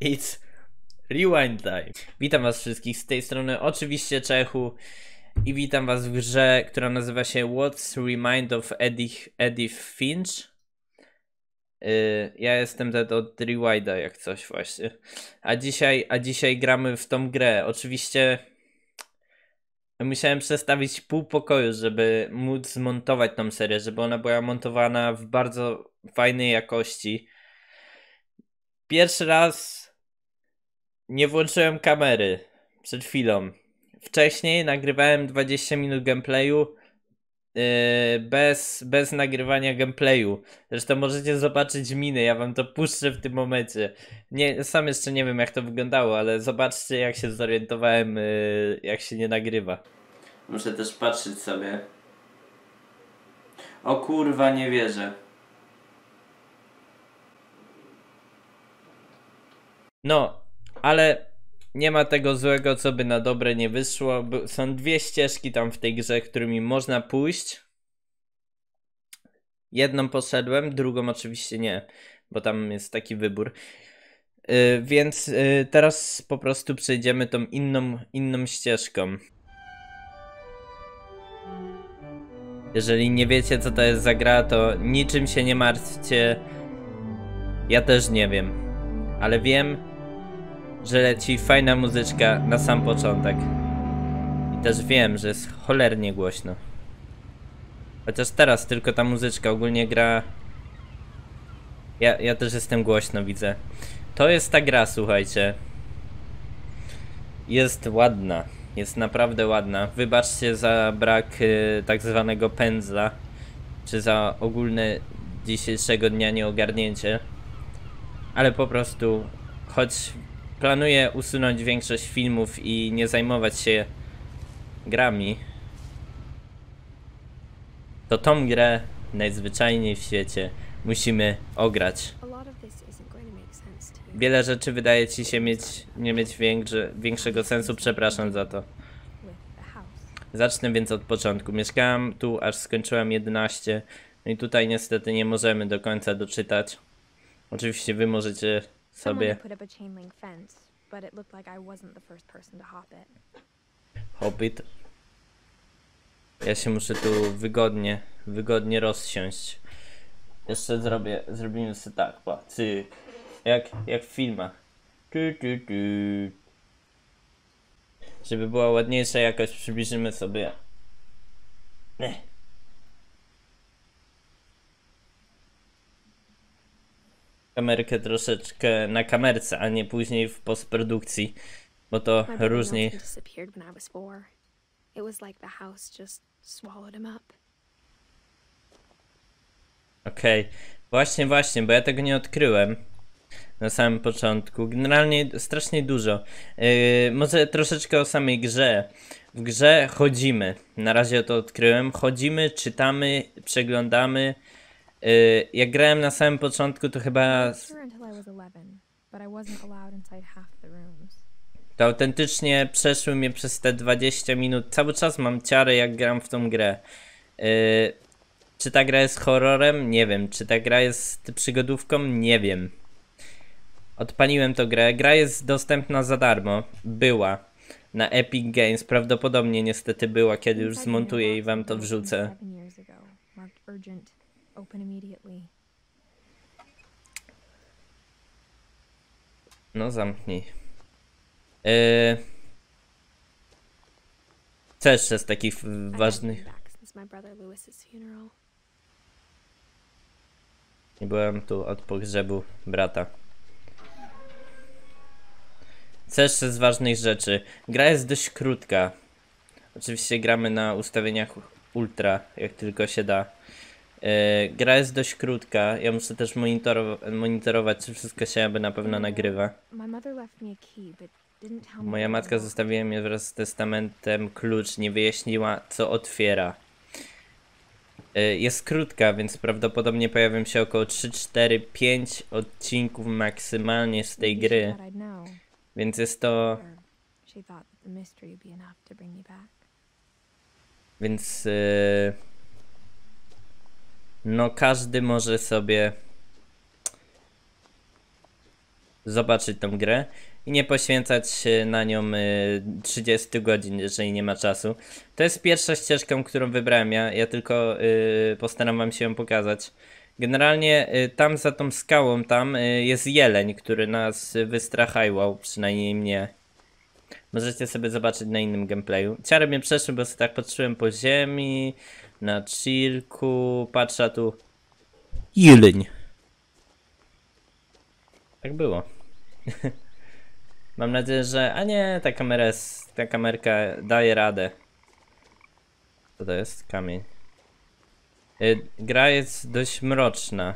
It's rewind time. Witam was wszystkich z tej strony, oczywiście Czechu, i witam was w grze, która nazywa się What's Remind of Edith Finch. Ja jestem Ted od Rewinda, jak coś właśnie. A dzisiaj gramy w tą grę. Oczywiście musiałem przestawić pół pokoju, żeby móc zmontować tą serię, żeby ona była montowana w bardzo fajnej jakości. Pierwszy raz nie włączyłem kamery przed chwilą. Wcześniej nagrywałem 20 minut gameplayu bez nagrywania gameplayu. Zresztą możecie zobaczyć miny, ja wam to puszczę w tym momencie. Sam jeszcze nie wiem, jak to wyglądało, ale zobaczcie, jak się zorientowałem, jak się nie nagrywa. Muszę też patrzeć sobie. O kurwa, nie wierzę. No, ale nie ma tego złego, co by na dobre nie wyszło. Są dwie ścieżki tam w tej grze, którymi można pójść. Jedną poszedłem, drugą oczywiście nie, bo tam jest taki wybór. Więc teraz po prostu przejdziemy tą inną ścieżką. Jeżeli nie wiecie, co to jest za gra, to niczym się nie martwcie. Ja też nie wiem, ale wiem, że leci fajna muzyczka na sam początek. I też wiem, że jest cholernie głośno. Chociaż teraz tylko ta muzyczka ogólnie gra. Ja też jestem głośno, widzę. To jest ta gra, słuchajcie. Jest ładna. Jest naprawdę ładna. Wybaczcie za brak tak zwanego pędzla. Czy za ogólne dzisiejszego dnia nieogarnięcie. Ale po prostu, choć planuję usunąć większość filmów i nie zajmować się grami, to tą grę najzwyczajniej w świecie musimy ograć. Wiele rzeczy wydaje ci się nie mieć większego sensu, przepraszam za to. Zacznę więc od początku. Mieszkałam tu, aż skończyłam 11. No i tutaj niestety nie możemy do końca doczytać. Oczywiście wy możecie sobie Hobbit. Ja się muszę tu wygodnie rozsiąść. Jeszcze zrobimy sobie tak, cyk. Jak w filmach. Żeby była ładniejsza jakość, przybliżymy sobie. Kamerkę troszeczkę na kamerce, a nie później w postprodukcji, bo to różnie. Okej, właśnie, bo ja tego nie odkryłem na samym początku. Generalnie strasznie dużo. Może troszeczkę o samej grze. W grze chodzimy. Na razie to odkryłem. Chodzimy, czytamy, przeglądamy. Jak grałem na samym początku, to chyba to autentycznie przeszły mnie przez te 20 minut. Cały czas mam ciarę, jak gram w tą grę. Czy ta gra jest horrorem? Nie wiem. Czy ta gra jest przygodówką? Nie wiem. Odpaliłem tę grę. Gra jest dostępna za darmo. Była na Epic Games. Prawdopodobnie niestety była, kiedy już zmontuję i wam to wrzucę. No zamknij. Co jeszcze z takich ważnych? Nie byłem tu od pogrzebu brata. Co jeszcze z ważnych rzeczy? Gra jest dość krótka. Oczywiście gramy na ustawieniach ultra, jak tylko się da. Gra jest dość krótka. Ja muszę też monitorować, czy wszystko się jakby na pewno nagrywa. Moja matka zostawiła mi wraz z testamentem klucz, nie wyjaśniła, co otwiera. Jest krótka, więc prawdopodobnie pojawią się około 3, 4, 5 odcinków maksymalnie z tej gry. Więc jest to... Więc... no każdy może sobie zobaczyć tą grę i nie poświęcać na nią 30 godzin, jeżeli nie ma czasu. To jest pierwsza ścieżka, którą wybrałem ja tylko postaram wam się ją pokazać. Generalnie tam za tą skałą tam jest jeleń, który nas wystrachajwał, przynajmniej mnie. Możecie sobie zobaczyć na innym gameplayu. Ciary mnie przeszły, bo sobie tak patrzyłem po ziemi, na chillku, patrzę tu. Jeleń. Tak było. Mam nadzieję, że... A nie, ta kamerka daje radę. Co to jest? Kamień. Gra jest dość mroczna.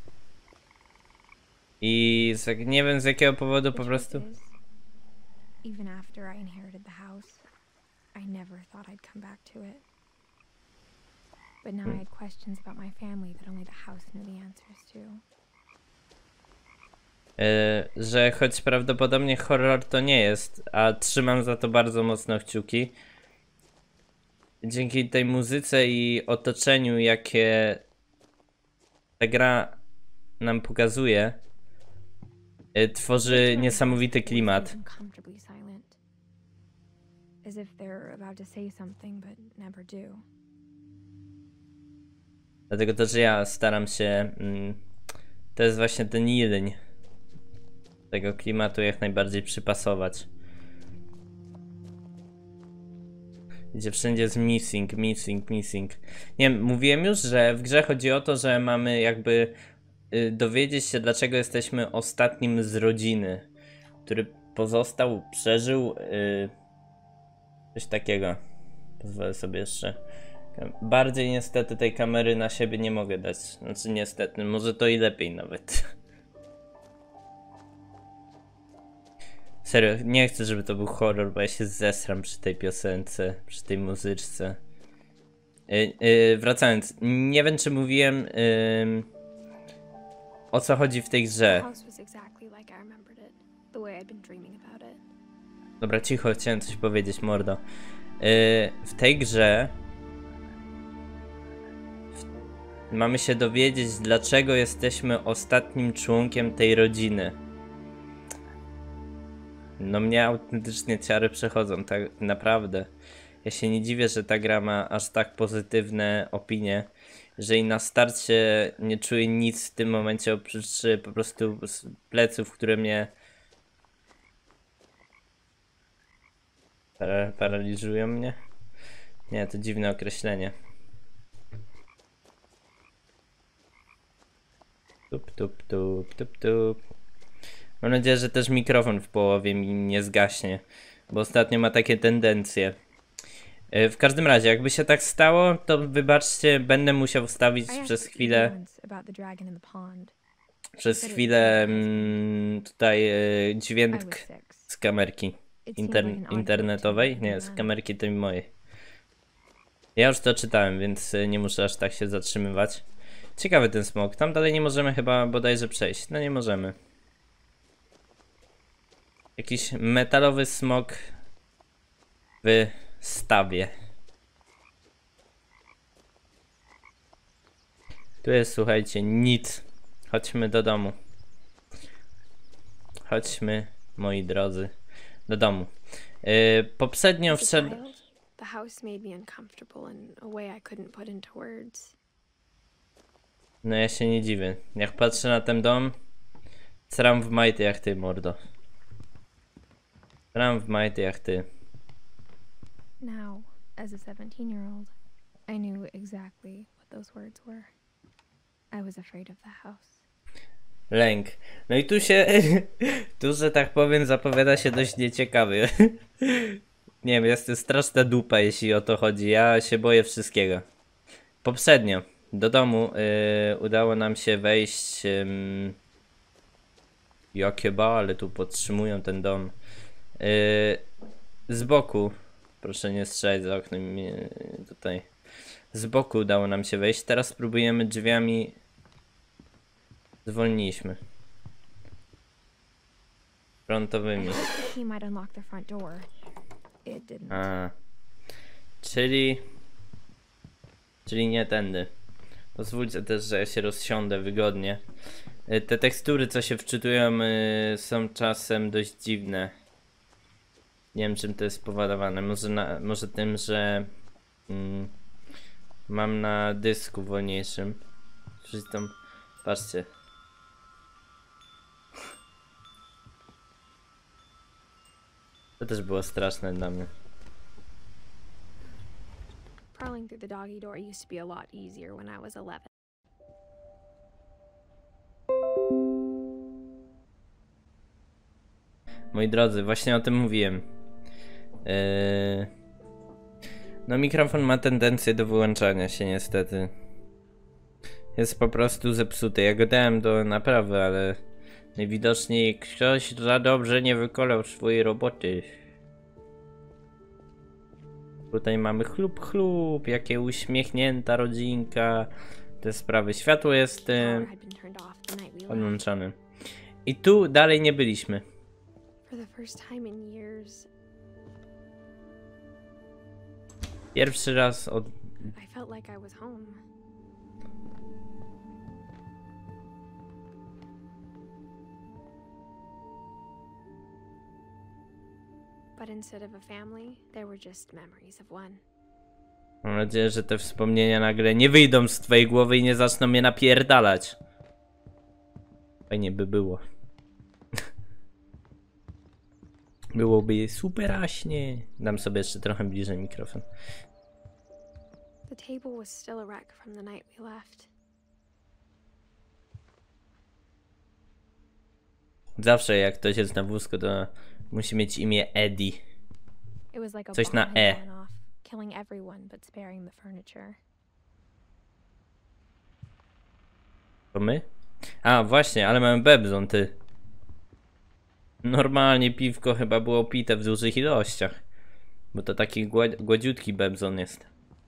I nie wiem z jakiego powodu po prostu... Even after I inherited the house, I never thought I'd come back to it. But now I had questions about my family that only the house knew the answers to. Że choć prawdopodobnie horror to nie jest, a trzymam za to bardzo mocno kciuki. Dzięki tej muzyce i otoczeniu, jakie ta gra nam pokazuje, tworzy niesamowity klimat. As if they're about to say something but never do. Dlatego też ja staram się... to jest właśnie ten jeleń. Tego klimatu jak najbardziej przypasować. Gdzie wszędzie jest missing. Nie wiem, mówiłem już, że w grze chodzi o to, że mamy jakby dowiedzieć się, dlaczego jesteśmy ostatnim z rodziny, który pozostał, przeżył coś takiego. Pozwolę sobie jeszcze. Bardziej niestety tej kamery na siebie nie mogę dać. Znaczy niestety, może to i lepiej nawet. Serio, nie chcę, żeby to był horror, bo ja się zesram przy tej piosence, przy tej muzyczce. Wracając, nie wiem czy mówiłem o co chodzi w tej grze. Dobra, cicho, chciałem coś powiedzieć, mordo. W tej grze mamy się dowiedzieć, dlaczego jesteśmy ostatnim członkiem tej rodziny. No mnie autentycznie ciary przechodzą, tak naprawdę. Ja się nie dziwię, że ta gra ma aż tak pozytywne opinie. Jeżeli na starcie nie czuję nic w tym momencie oprócz po prostu pleców, które mnie paraliżują mnie. Nie, to dziwne określenie. Tup. Mam nadzieję, że też mikrofon w połowie mi nie zgaśnie, bo ostatnio ma takie tendencje. W każdym razie, jakby się tak stało, to wybaczcie, będę musiał wstawić przez chwilę tutaj dźwięk z kamerki internetowej, nie, z kamerki tej mojej. Ja już to czytałem, więc nie muszę aż tak się zatrzymywać. Ciekawy ten smok, tam dalej nie możemy chyba bodajże przejść, no nie możemy. Jakiś metalowy smok w stawie. Tu jest, słuchajcie, nic. Chodźmy do domu. Chodźmy, moi drodzy, do domu. Poprzednio wszedł... No ja się nie dziwię. Jak patrzę na ten dom, sram w majty jak ty, mordo. Sram w majty jak ty. Now, as a 17-year-old, I knew exactly what those words were. I was afraid of the house. Lęk. No i tu się, tu, że tak powiem, zapowiada się dość nieciekawy. Nie wiem, jestem straszna dupa, jeśli o to chodzi. Ja się boję wszystkiego. Poprzednio do domu udało nam się wejść. Jakie ba, ale tu podtrzymują ten dom. Z boku. Proszę nie strzelać za oknem tutaj. Z boku udało nam się wejść. Teraz spróbujemy drzwiami. Zwolniliśmy. Frontowymi. A. Czyli nie tędy. Pozwólcie też, że ja się rozsiądę wygodnie. Te tekstury, co się wczytują, są czasem dość dziwne. Nie wiem, czym to jest spowodowane. Może tym, że mam na dysku wolniejszym. Zresztą, patrzcie. To też było straszne dla mnie. Crawling through the doggy door used to be a lot easier when I was 11. Moi drodzy, właśnie o tym mówiłem. No mikrofon ma tendencję do wyłączania się niestety. Jest po prostu zepsuty. Ja go dałem do naprawy, ale najwidoczniej ktoś za dobrze nie wykonał swojej roboty. Tutaj mamy chlub, chlub, jakie uśmiechnięta rodzinka. Te sprawy. Światło jest odłączone. I tu dalej nie byliśmy. Pierwszy raz od... But instead of a family, there were just memories of one. Mam nadzieję, że te wspomnienia nagle nie wyjdą z twojej głowy i nie zaczną mnie napierdalać. Fajnie by było. Byłoby superaśnie. Dam sobie jeszcze trochę bliżej mikrofon. The table was still a wreck from the night we left. Zawsze jak ktoś jest na wózku, to musi mieć imię Eddie. Coś na E. Killing everyone but sparing the furniture. To my? A, właśnie, ale mamy bebzon, ty. Normalnie piwko chyba było pite w dużych ilościach. Bo to taki gładziutki bebzon jest.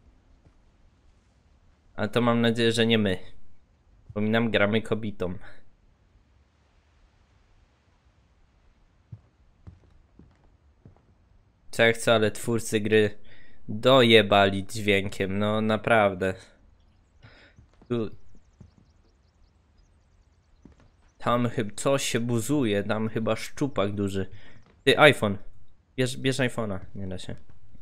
Ale to mam nadzieję, że nie my. Przypominam, gramy kobietą. Co ja chcę, ale twórcy gry dojebali dźwiękiem, no naprawdę. Tam chyba coś się buzuje, tam chyba szczupak duży. Ty, iPhone. Bierz iPhone'a, nie da się.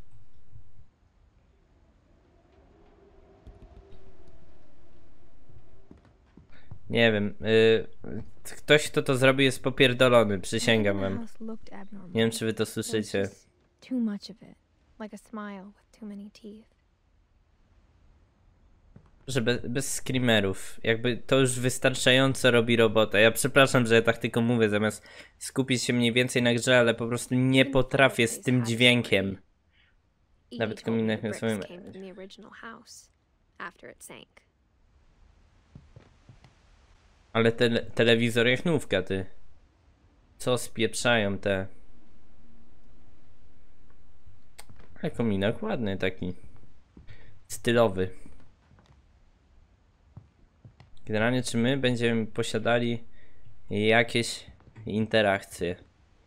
Nie wiem, ktoś kto to zrobił jest popierdolony, przysięgam wam. Nie wiem czy wy to słyszycie. Too much of it, like a smile with too many teeth. Że bez screamerów, jakby to już wystarczająco robi robotę. Ja przepraszam, że ja tak tylko mówię, zamiast skupić się mniej więcej na grze, ale po prostu nie potrafię z tym dźwiękiem. Nawet kominek na swoim... Ale telewizor jachnówka, ty. Co spieprzają te... Ale kominek ładny taki. Stylowy. Generalnie czy my będziemy posiadali jakieś interakcje?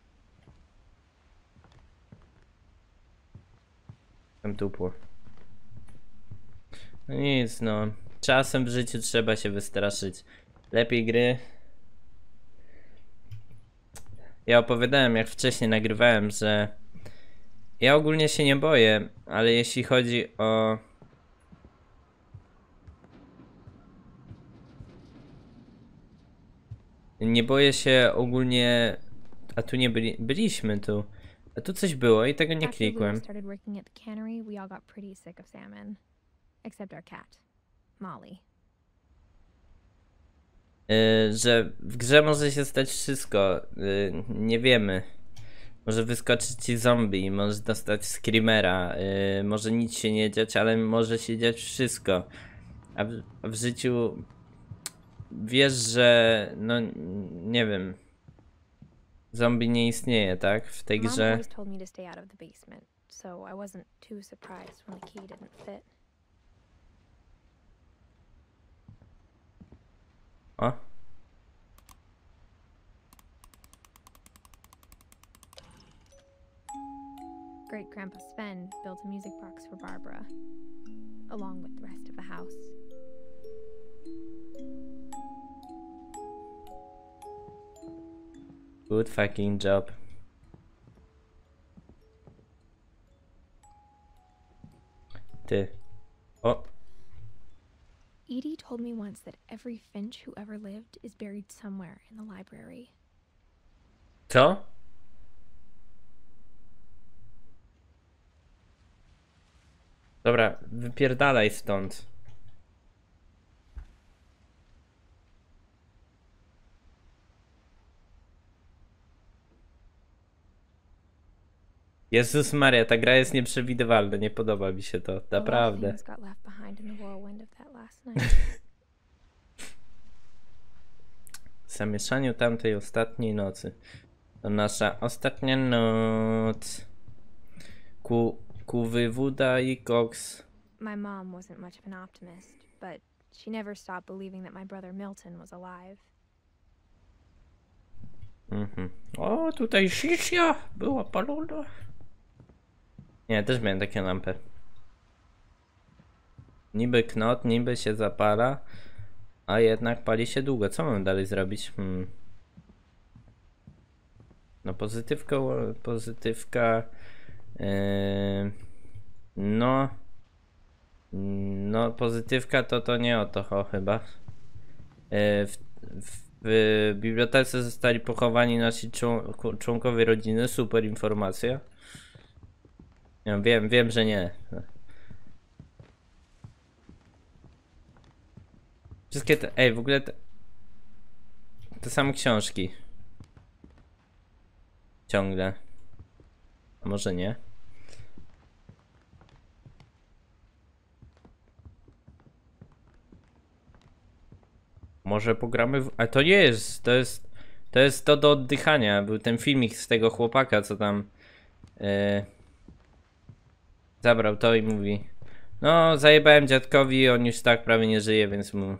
Tam tupło. No nic no. Czasem w życiu trzeba się wystraszyć. Lepiej gry. Ja opowiadałem jak wcześniej nagrywałem, że ja ogólnie się nie boję, ale jeśli chodzi o... Nie boję się ogólnie... A tu nie byliśmy tu. A tu coś było i tego nie klikłem. Że w grze może się stać wszystko. Nie wiemy. Może wyskoczyć ci zombie, może dostać screamera, może nic się nie dziać, ale może się dziać wszystko. A w życiu wiesz, że no nie wiem. Zombie nie istnieje, tak? W tej grze. O. Great-Grandpa Sven built a music box for Barbara, along with the rest of the house. Good fucking job. Ty. O. Edie told me once that every Finch who ever lived is buried somewhere in the library. Co? Dobra, wypierdalaj stąd. Jezus Maria, ta gra jest nieprzewidywalna, nie podoba mi się to, naprawdę. W zamieszaniu tamtej ostatniej nocy. To nasza ostatnia noc. Ku wywóda i koks. My mom wasn't much of an optimist, but she never stopped believing that my brother Milton was alive. O, tutaj shisha była palona. Nie, też miałem takie lampy. Niby knot, niby się zapala, a jednak pali się długo. Co mam dalej zrobić? No pozytywka. No pozytywka to nie o to chyba. W bibliotece zostali pochowani nasi członkowie rodziny. Super informacja. Ja wiem, że nie. Wszystkie te... Ej, w ogóle te same książki. Ciągle. A może nie? Może pogramy w... A to nie jest, to jest to do oddychania. Był ten filmik z tego chłopaka, co tam zabrał to i mówi: no, zajebałem dziadkowi, on już tak prawie nie żyje, więc mu...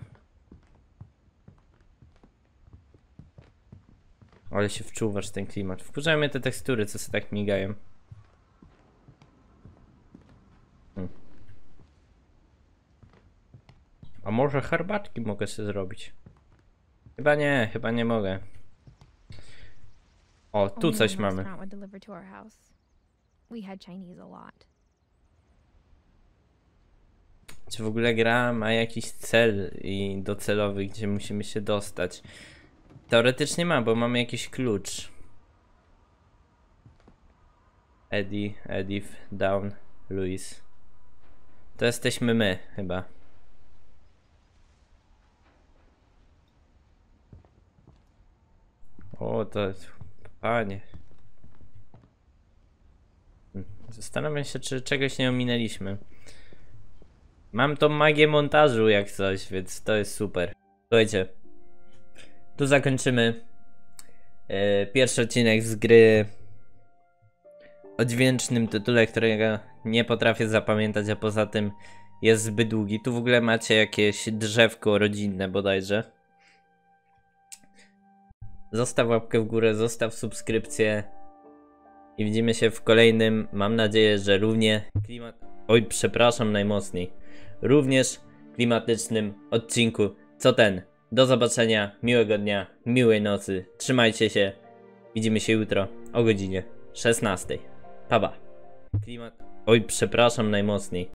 Ale się wczuwasz w ten klimat. Wkurzają mnie te tekstury, co się tak migają. A może herbatki mogę sobie zrobić? Chyba nie mogę. O, tu coś mamy. Czy w ogóle gra ma jakiś cel i docelowy, gdzie musimy się dostać? Teoretycznie ma, bo mamy jakiś klucz. Eddie, Edith, Down, Louis. To jesteśmy my, chyba. O, to jest... Panie. Zastanawiam się, czy czegoś nie ominęliśmy. Mam tą magię montażu jak coś, więc to jest super. Słuchajcie. Tu zakończymy pierwszy odcinek z gry o dźwięcznym tytule, którego nie potrafię zapamiętać, a poza tym jest zbyt długi. Tu w ogóle macie jakieś drzewko rodzinne bodajże. Zostaw łapkę w górę, zostaw subskrypcję i widzimy się w kolejnym, mam nadzieję, że równie również klimatycznym odcinku co ten. Do zobaczenia, miłego dnia, miłej nocy, trzymajcie się, widzimy się jutro o godzinie 16. Pa, pa.